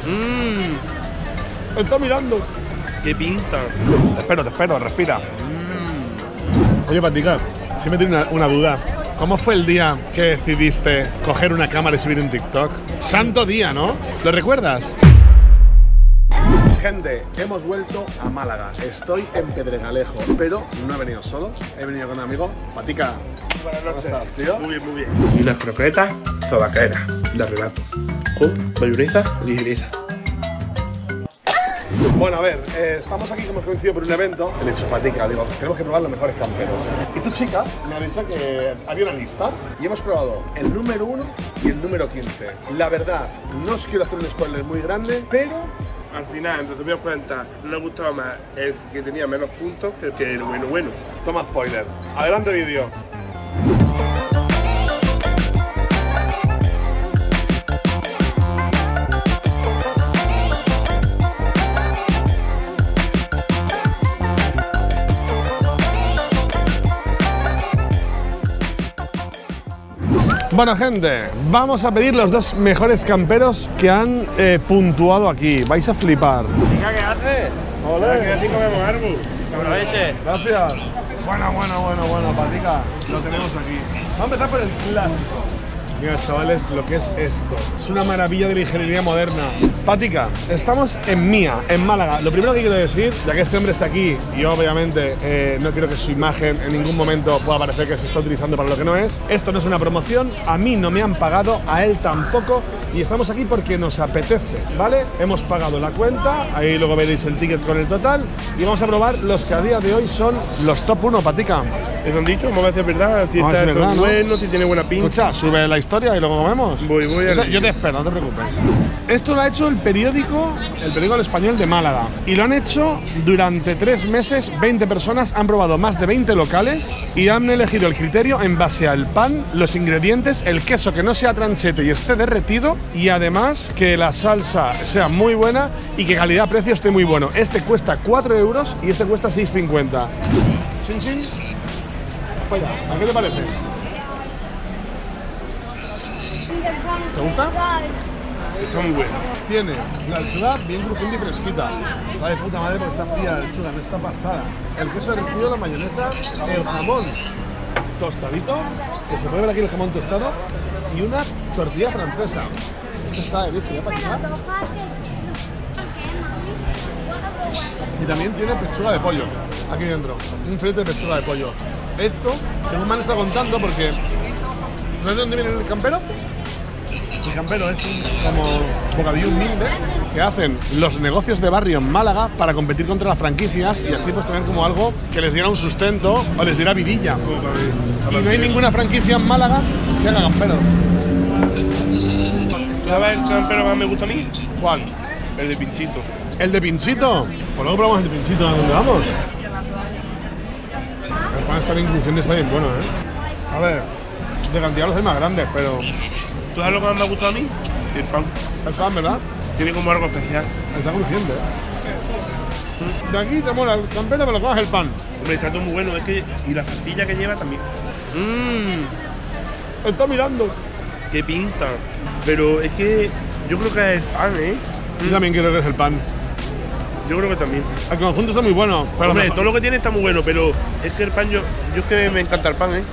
Está mirando. ¿Qué pinta? Te espero, respira. Oye, Patica, sí me tiene una duda. ¿Cómo fue el día que decidiste coger una cámara y subir un TikTok? Santo día, ¿no? ¿Lo recuerdas? Gente, hemos vuelto a Málaga. Estoy en Pedregalejo, pero no he venido solo, he venido con un amigo. Patica, Buenas noches. ¿cómo estás, tío? Muy bien, muy bien. Y unas croquetas sobaqueras de relato. Con mayonesa ligereza. Bueno, a ver, estamos aquí que hemos coincidido por un evento. He dicho, Patica, digo, tenemos que probar los mejores camperos. Y tu chica me ha dicho que había una lista y hemos probado el número 1 y el número 15. La verdad, no os quiero hacer un spoiler muy grande, pero Al final, en resumidas cuentas, no le gustaba más el que tenía menos puntos que el bueno. toma spoiler. Adelante vídeo. Bueno, gente, vamos a pedir los dos mejores camperos que han puntuado aquí. Vais a flipar. Venga, ¿qué haces? Olé. Que así comemos árbol. Aproveche. Gracias. Bueno, Patica, lo tenemos aquí. Vamos a empezar por el clásico. Mira, chavales, lo que es esto. Es una maravilla de la ingeniería moderna. Patica, estamos en Mía, en Málaga. Lo primero que quiero decir, ya que este hombre está aquí y obviamente no quiero que su imagen en ningún momento pueda parecer que se está utilizando para lo que no es. Esto no es una promoción, a mí no me han pagado, a él tampoco. Y estamos aquí porque nos apetece, ¿vale? Hemos pagado la cuenta, ahí luego veréis el ticket con el total. Y vamos a probar los que a día de hoy son los top 1, Patica. ¿Eso han dicho? Vamos a ver si es verdad. Si Vamos a está ver si es verdad, ¿no? bueno, si tiene buena pinta. Escucha, sube la historia y luego comemos. Voy a Yo te espero, no te preocupes. Esto lo ha hecho el periódico El Español de Málaga. Y lo han hecho durante 3 meses, 20 personas, han probado más de 20 locales y han elegido el criterio en base al pan, los ingredientes, el queso que no sea tranchete y esté derretido y además que la salsa sea muy buena y que calidad-precio esté muy bueno. Este cuesta 4 euros y este cuesta 6,50. Chin, chin. Fuera. ¿A qué te parece? ¿Te gusta? Está muy bueno. Tiene la lechuga bien crujiente y fresquita. Está de puta madre porque está fría la lechuga, no está pasada. El queso derretido, la mayonesa, el jamón tostadito, que se puede ver aquí el jamón tostado, y una tortilla francesa. Esto está de vicio, ¿ya para quitar? Y también tiene pechuga de pollo aquí dentro. Un filete de pechuga de pollo. Esto, según me han estado contando, porque ¿sabes de dónde viene el campero? El campero es como bocadillo humilde que hacen los negocios de barrio en Málaga para competir contra las franquicias y así pues tener como algo que les diera un sustento o les diera vidilla. Y no hay ninguna franquicia en Málaga que haga camperos. ¿Sabes el campero que más me gusta a mí? ¿Cuál? El de Pinchito. ¿El de Pinchito? Pues luego probamos el de Pinchito a donde vamos. El pan está bien crujiente, está bien bueno, ¿eh? A ver, de cantidad los hay más grandes, pero ¿Tú sabes lo que más me ha gustado a mí? El pan. el pan, ¿verdad? Tiene como algo especial. Está crujiente, ¿eh? De aquí te mola el campero, pero lo coges el pan. Hombre, está todo muy bueno. Es que, y la salsilla que lleva también. Está mirando. ¡Qué pinta! Pero es que yo creo que es el pan, ¿eh? Yo también quiero que es el pan. Yo creo que también. El conjunto está muy bueno. Pero Hombre, todo lo que tiene está muy bueno, pero es que el pan, yo es que me encanta el pan, ¿eh?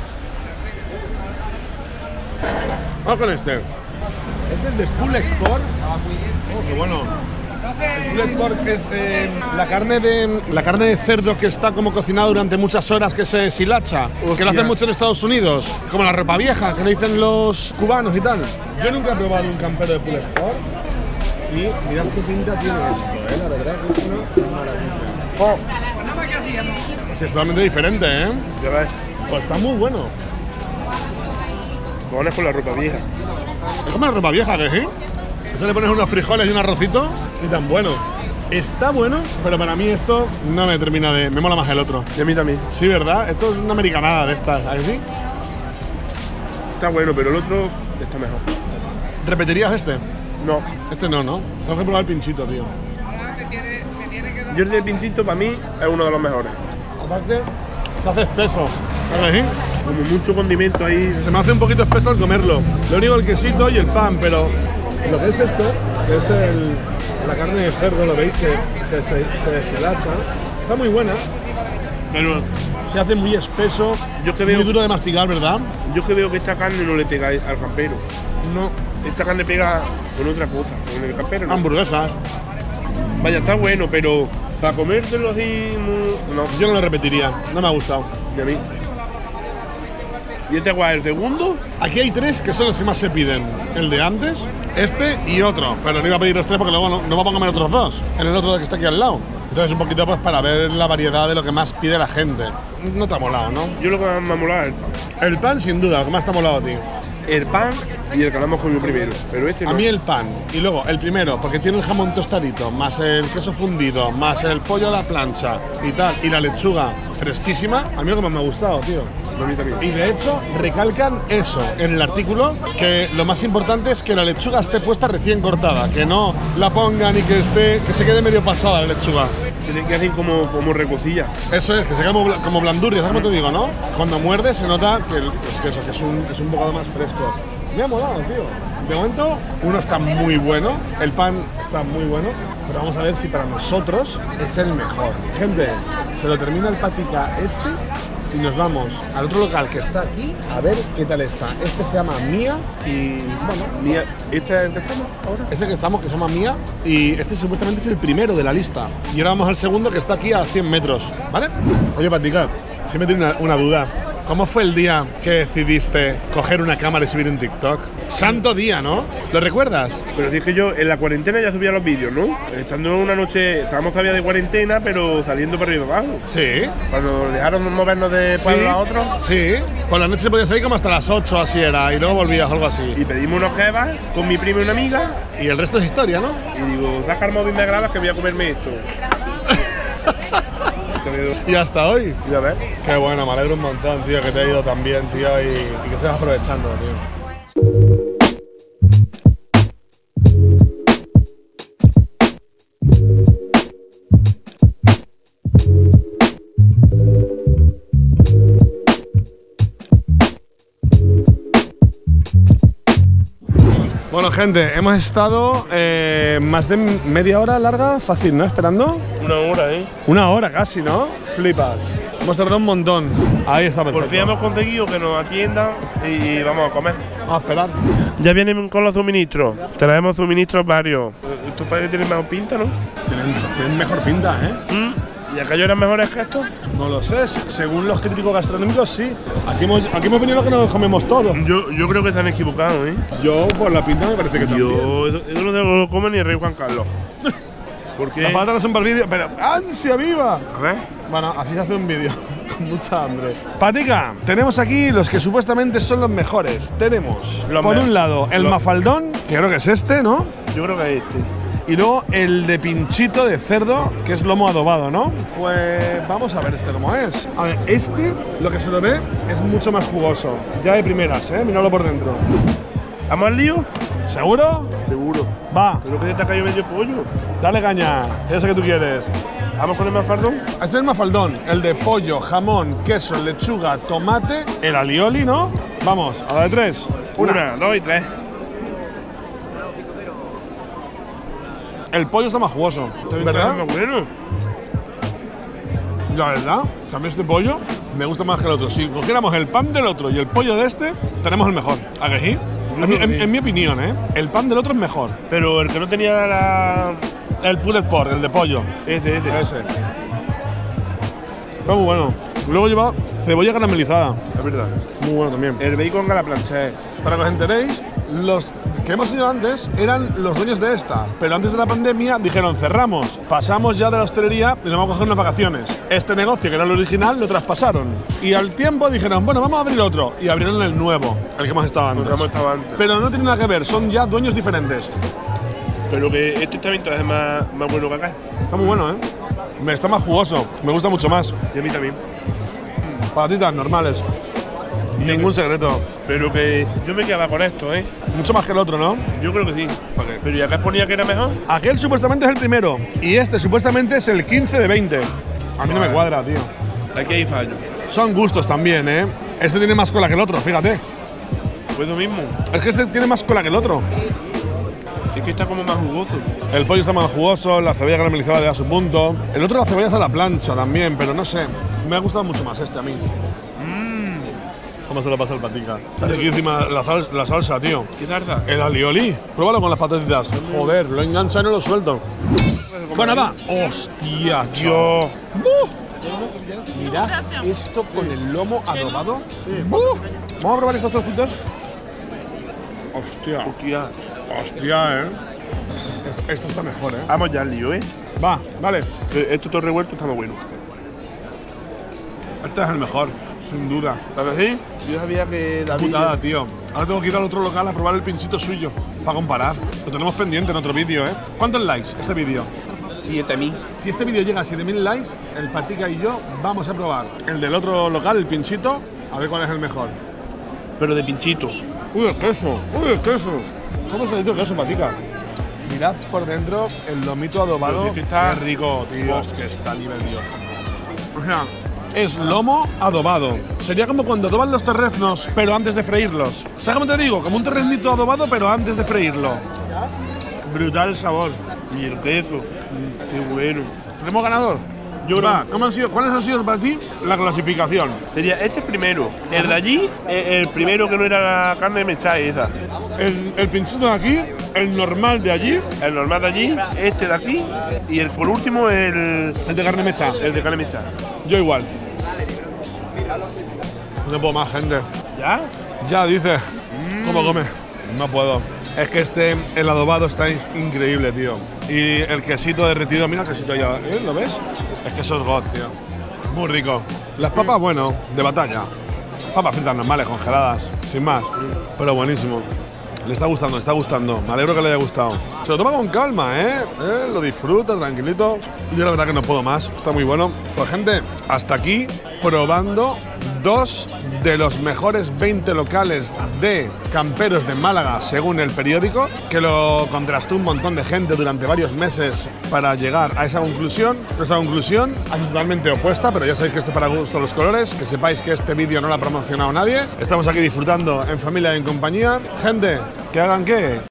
vamos con este. Este es de pulled pork. Oh, qué bueno. El pulled pork es la carne de cerdo que está como cocinada durante muchas horas, que se eshilacha, que lo hacen mucho en Estados Unidos, como la ropa vieja, que le dicen los cubanos y tal. Yo nunca he probado un campero de pulled pork y mirad qué pinta tiene esto, la verdad que es una maravilla. Oh. Es totalmente diferente, ¿eh? Ya ves, Pues está muy bueno. cojones con la ropa vieja. Es como la ropa vieja, que sí. Esto le pones unos frijoles y un arrocito y tan bueno. Está bueno, pero para mí esto no me termina de... Me mola más el otro. Y a mí también. Sí, ¿verdad? Esto es una americanada de estas, ¿a que sí? Está bueno, pero el otro está mejor. ¿Repetirías este? No. Este no, ¿no? Tengo que probar el pinchito, tío. Yo el de Pinchito para mí es uno de los mejores. Aparte, se hace espeso, ¿a que sí? Como mucho condimento ahí. Se me hace un poquito espeso al comerlo. Lo único el quesito y el pan, pero lo que es esto que es la carne de cerdo, lo veis que se deshilacha. Está muy buena. Pero Se hace muy espeso, muy duro de masticar, ¿verdad? yo que veo que esta carne no le pega al campero. No. Esta carne pega con otra cosa, con el campero no. Hamburguesas. Vaya, está bueno, pero para comértelo así, no. Yo no lo repetiría, no me ha gustado. De mí. ¿Y este cuál es el segundo? Aquí hay 3 que son los que más se piden. El de antes, este y otro. Pero no iba a pedir los 3 porque luego no vamos a comer otros 2. En el otro que está aquí al lado. Entonces un poquito pues para ver la variedad de lo que más pide la gente. No te ha molado, ¿no? Yo lo que más me ha molado es el pan. El pan sin duda, lo que más te ha molado a ti. El pan y el que hemos comido primero, pero este no. A mí el pan, y luego el primero, porque tiene el jamón tostadito, más el queso fundido, más el pollo a la plancha y tal, y la lechuga fresquísima, a mí lo que más me ha gustado, tío. A mí también. Y de hecho, recalcan eso en el artículo, que lo más importante es que la lechuga esté puesta recién cortada, que no la pongan y que se quede medio pasada la lechuga. Que hacen como recocilla. Eso es, que se queda como blandurria, ¿sabes cómo te digo, no? Cuando muerde se nota que es un bocado más fresco. Me ha molado, tío. De momento, uno está muy bueno, el pan está muy bueno, pero vamos a ver si para nosotros es el mejor. Gente, se lo termina el patica este y nos vamos al otro local que está aquí a ver qué tal está. Este se llama Mía y, bueno… Mía, ¿este es el que estamos ahora? Este que estamos, que se llama Mía, y este supuestamente es el primero de la lista. Y ahora vamos al segundo, que está aquí a 100 metros, ¿vale? Oye, Patica, sí me tiene una duda. ¿Cómo fue el día que decidiste coger una cámara y subir un TikTok? Santo día, ¿no? ¿Lo recuerdas? Pero sí, es que yo en la cuarentena ya subía los vídeos, ¿no? Estando una noche, estábamos todavía de cuarentena, pero saliendo para arriba y abajo. Sí. Cuando dejaron de movernos de pueblo a otro. Sí. Por la noche se podía salir como hasta las 8, así era, y luego volvías, algo así. Y pedimos unos kebabs con mi prima y una amiga. Y el resto es historia, ¿no? Y digo, saca el móvil, me grabas que voy a comerme esto. Y hasta hoy. Ya ves. Qué bueno, me alegro un montón, tío, que te ha ido tan bien, tío, y que estés aprovechando, tío. Bueno, gente, hemos estado más de media hora larga, fácil, ¿no? Esperando. Una hora, ¿eh? Una hora casi, ¿no? Flipas. Hemos tardado un montón. Ahí está, perfecto. Por fin hemos conseguido que nos atiendan y vamos a comer. Vamos a esperar. Ya vienen con los suministros. Traemos suministros varios. Tus padres tienen mejor pinta, ¿no? Tienen mejor pinta, ¿eh? ¿Y aquellos eran mejores que estos? No lo sé, según los críticos gastronómicos, sí. Aquí hemos venido lo que nos comemos todo. Yo creo que se han equivocado, ¿eh? Yo, por la pinta, me parece que también. Eso no se lo come ni el rey Juan Carlos. ¿Por qué? Las patatas no son para el vídeo, pero ¡ansia viva! A ver. Bueno, así se hace un vídeo, con mucha hambre. Patica, tenemos aquí los que supuestamente son los mejores. Tenemos, por un lado, el mafaldón, que creo que es este, ¿no? Yo creo que es este. Y luego el de pinchito de cerdo, que es lomo adobado, ¿no? Pues vamos a ver este cómo es. A ver, este, lo que se lo ve, es mucho más jugoso. Ya de primeras, ¿eh? Míralo por dentro. ¿Vamos al lío? ¿Seguro? Seguro. Va. Pero que se te ha caído medio pollo. Dale caña, que ya sé que tú quieres. ¿Vamos con el mafaldón? Este es el mafaldón, el de pollo, jamón, queso, lechuga, tomate, el alioli, ¿no? Vamos, a la de 3. Una, 2 y 3. El pollo está más jugoso, ¿verdad? Está bueno. La verdad, también este pollo me gusta más que el otro. Si cogiéramos el pan del otro y el pollo de este, tenemos el mejor. ¿A que sí? En mi opinión, ¿eh? El pan del otro es mejor. Pero el que no tenía la… El pulled pork, el de pollo. Ese. Ese. Está muy bueno. Luego lleva cebolla caramelizada. Es verdad. Muy bueno también. El bacon a la plancha. Para que os enteréis, los que hemos ido antes eran los dueños de esta, pero antes de la pandemia dijeron cerramos, pasamos ya de la hostelería y nos vamos a coger unas vacaciones. Este negocio, que era el original, lo traspasaron. Y al tiempo dijeron, bueno, vamos a abrir otro. Y abrieron el nuevo, el que hemos estado antes. Pero no tiene nada que ver, son ya dueños diferentes. Pero que este también es más bueno que acá. Está muy bueno, ¿eh? Está más jugoso, me gusta mucho más. Y a mí también. Patatitas normales. Ningún secreto. Pero que yo me quedaba con esto, ¿eh? Mucho más que el otro, ¿no? Yo creo que sí. Okay. Pero ¿y acá ponía que era mejor? Aquel supuestamente es el primero. Y este supuestamente es el 15 de 20. A mí no me cuadra, tío. Aquí hay fallo. Son gustos también, ¿eh? Este tiene más cola que el otro, fíjate. Pues lo mismo. Es que este tiene más cola que el otro. Es que está como más jugoso. El pollo está más jugoso, la cebolla caramelizada le da su punto. El otro la cebolla es a la plancha también, pero no sé. Me ha gustado mucho más este a mí. ¿Cómo se lo pasa el patica? Está riquísima la salsa, tío. ¿Qué salsa? El alioli. Pruébalo con las patatitas. Joder, lo engancha y no lo suelto. Bueno, va. Hostia, tío. Mirad esto con el lomo adobado. Vamos a probar estos trocitos. Hostia. Hostia. Hostia, Esto está mejor, Vamos ya al lío, Va, vale. Esto todo revuelto está muy bueno. Este es el mejor, sin duda. ¿Sabes sí? Yo sabía que David... Putada, tío. Ahora tengo que ir al otro local a probar el pinchito suyo. Para comparar. Lo tenemos pendiente en otro vídeo, ¿Cuántos likes este vídeo? 7.000. Si este vídeo llega a 7.000 likes, el patica y yo vamos a probar el del otro local, el pinchito, a ver cuál es el mejor. Pero de pinchito. ¡Uy, el queso! ¡Uy, el queso! ¿Cómo se le dice queso, patica? Mirad por dentro el lomito adobado. Pues es que está... ¡Qué rico, tío! Es que está a nivel Dios. O sea, es lomo adobado. Sería como cuando adoban los terreznos, pero antes de freírlos. ¿Sabes cómo te digo? Como un terreznito adobado, pero antes de freírlo. Brutal el sabor. Y el queso. Qué bueno. ¿Tenemos ganador? Yo creo. ¿Cuáles han sido para ti la clasificación? Sería este primero. El de allí, el primero que no era la carne mechada esa. El pinchito de aquí, el normal de allí. El normal de allí, este de aquí. Y el por último, el de carne mechada. El de carne mechada. Yo igual. No puedo más, gente. ¿Ya? Ya, dice. ¿Cómo come? No puedo. Es que el adobado está increíble, tío. Y el quesito derretido, mira el quesito allá, ¿lo ves? Es que eso es God, tío. Muy rico. Las papas, bueno, de batalla. Papas fritas normales, congeladas, sin más. Pero buenísimo. Le está gustando, le está gustando. Me alegro que le haya gustado. Se lo toma con calma, Lo disfruta, tranquilito. Yo la verdad que no puedo más. Está muy bueno. Pues gente, hasta aquí probando 2 de los mejores 20 locales de camperos de Málaga, según el periódico, que lo contrastó un montón de gente durante varios meses para llegar a esa conclusión. Esa conclusión es totalmente opuesta, pero ya sabéis que esto es para gusto los colores. Que sepáis que este vídeo no lo ha promocionado nadie. Estamos aquí disfrutando en familia y en compañía. Gente, ¿que hagan qué?